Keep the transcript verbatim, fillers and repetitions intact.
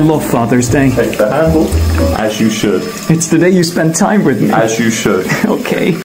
love Father's Day. Take the handle, as you should. It's the day you spend time with me. As you should. Okay.